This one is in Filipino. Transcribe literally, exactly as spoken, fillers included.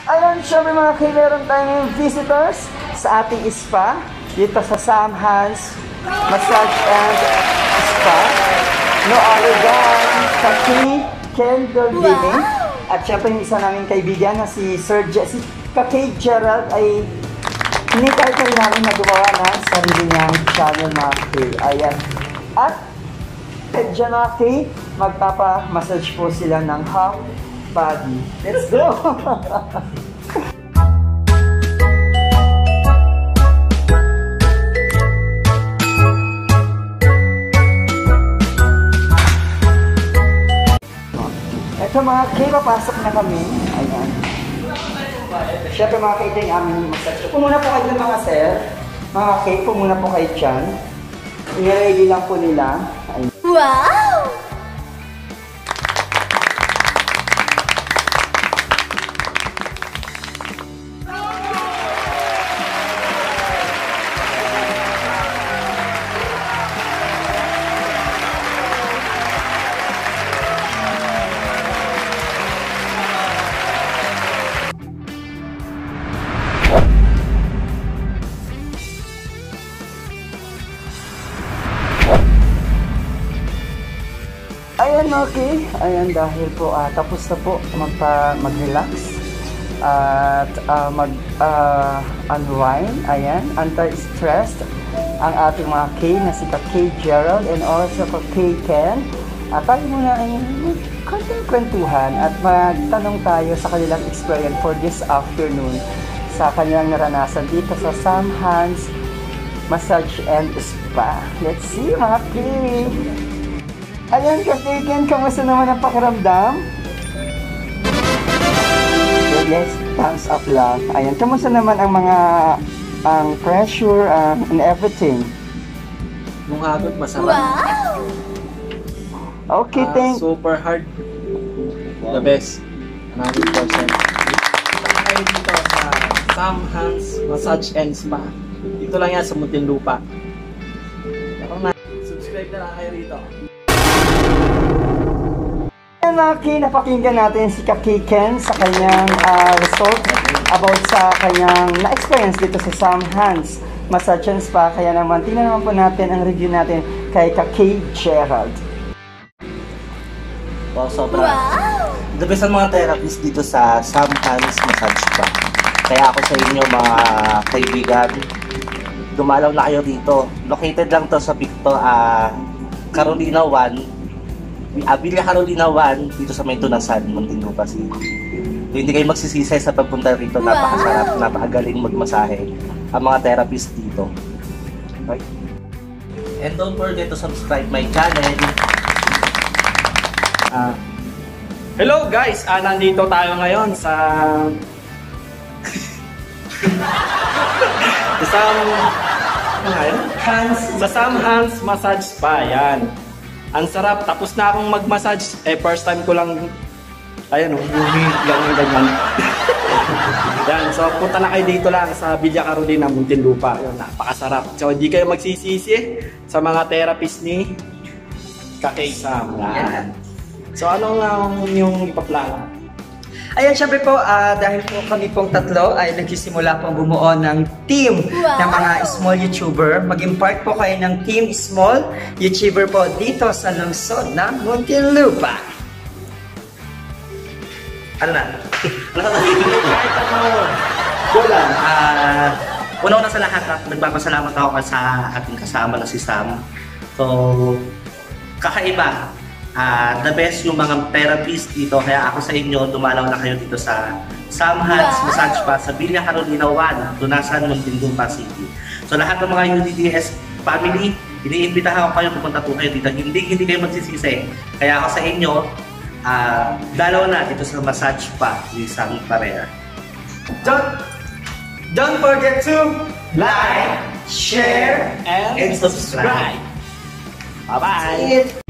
Ayun, syempre mga kay, meron tayong visitors sa ating spa dito sa Sam Hans Massage and Spa. No other than Kaki Kendall Living. At syempre yung isa naming kaibigan na si Sir Jesse Kaki Gerald ay hinitay ka rin namin na gumawa ng sarili niyang channel mga kay. Ayan. At dyan mga kay, magpapa-massage po sila ng half body. Let's go! Ito mga kay, papasok na kami. Ayan. Siyempre mga kay, ito yung aming massage. Pumuna po kayo mga sir. Mga kay, pumuna po kayo dyan. I-ready lang po nila. Ayan. Wow! Ayan okay, ayan dahil po uh, tapos na po magpa, mag-relax at uh, mag-unwind, uh, ayan, anti-stressed ang ating mga K na si Kay Gerald and also Kay Ken. At tayo muna ay konting kwentuhan at magtanong tayo sa kanilang experience for this afternoon sa kanilang naranasan dito sa Sam Hans Massage and Spa. Let's see mga Kay! Ayan, Kay Ken, kamusta naman ang pakiramdam? So, yes, thumbs up lang. Ayan, kamusta naman ang mga ang pressure uh, and everything? Nung hagod, masarap. Wow! Okay, uh, thank super hard. The best. one hundred percent. Punta kayo dito sa Sam Hans Massage and Spa. Dito lang yan sa Muntinlupa. Subscribe na lang kayo rito. Ayan mga Kay, napakinggan natin si Kay Ken sa kanyang uh, result about sa kanyang na-experience dito sa Sam Hans Massage and Spa. Kaya naman, tingnan naman po natin ang review natin kay Kay Gerald. Wow, sobra. Wow! The best ang mga therapists dito sa Sam Hans Massage Spa. Kaya ako sa inyo mga kaibigan, dumalaw na kayo dito. Located lang to sa Victor, uh, Carolina one. Uh, Villa Carolina one, dito sa may Tunasan, Muntinlupa City. So, hindi kayo magsisisay sa pagpunta rito. Wow! Napakasarap, napakagaling magmasahe ang mga therapist dito. Okay. And don't forget to subscribe my channel. Uh, hello guys! Uh, nandito tayo ngayon sa... sa Sam... Hans. Sa Sam Hans Massage Spa, yan. Ang sarap, tapos na akong mag-massage. Eh, first time ko lang, ayan o, humihig lang yung ganyan. Yan, so punta na kayo dito lang sa Villa Carolina, Muntinlupa. Yun, napakasarap. So, hindi kayo magsisisi sa mga therapist ni Kay Sam. Yan. So, ano nga yung ipaplano? Ayan, syempre po, uh, dahil po kami pong tatlo ay nagsisimula pong bumuo ng team wow! ng mga small YouTuber. Maging part po kayo ng team small YouTuber po dito sa lungsod ng Muntinlupa. Ano na? Go lang. Uh, Una-una sa lahat, nagpapasalamat ako sa ating kasama na si Sam. So, kakaiba. Uh, the best yung mga therapist dito, kaya ako sa inyo, dumalaw na kayo dito sa Sam Hans wow! Massage Spa sa Villa Carolina one, Tunasan, Muntinlupa City. So lahat ng mga U D D S family, iniimbitahan ko kayo, pupunta po kayo dito. Hindi, hindi kayo magsisisi. Kaya ako sa inyo, uh, dalaw na dito sa Massage Spa ni Sam Parera. Don't, don't forget to like, share, and, and subscribe. Bye-bye!